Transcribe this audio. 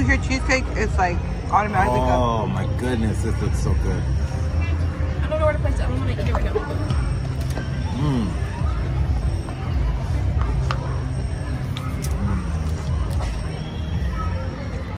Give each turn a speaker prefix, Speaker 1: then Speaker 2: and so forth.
Speaker 1: you hear cheesecake, it's like automatically.
Speaker 2: Oh my goodness, this looks so good.
Speaker 3: I don't know where to place it. I don't want to eat it right now.